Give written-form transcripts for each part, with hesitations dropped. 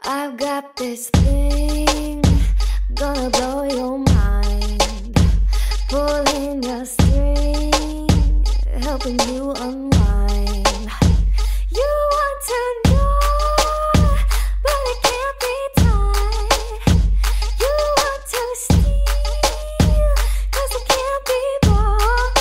I've got this thing, gonna blow your mind. Pulling your string, helping you unwind. You want to know, but it can't be tied. You want to steal, 'cause it can't be bought.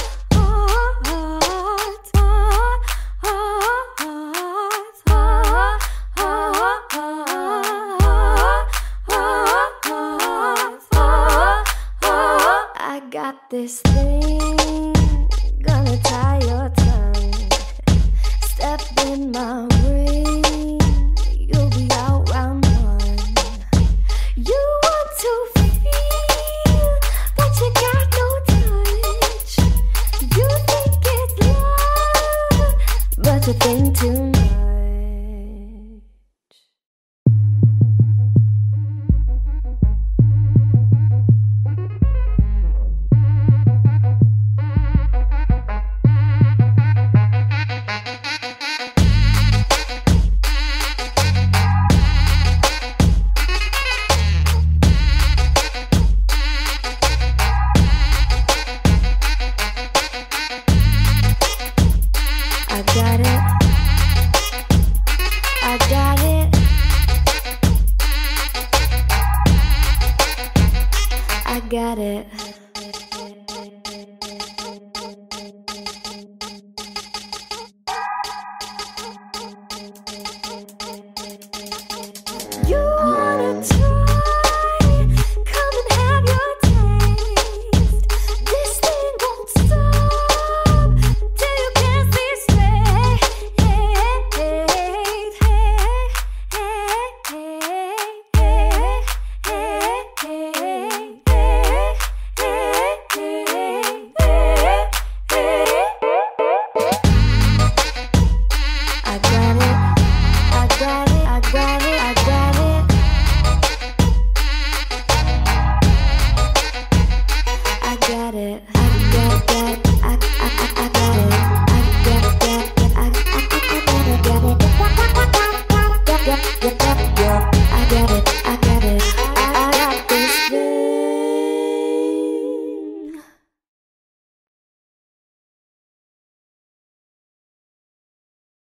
I got this thing, gonna tie your tongue. Step in my ring, you'll be out round one. You want to feel, but you got no touch. You think it's love, but you think too much. I got it, I got it, I got it.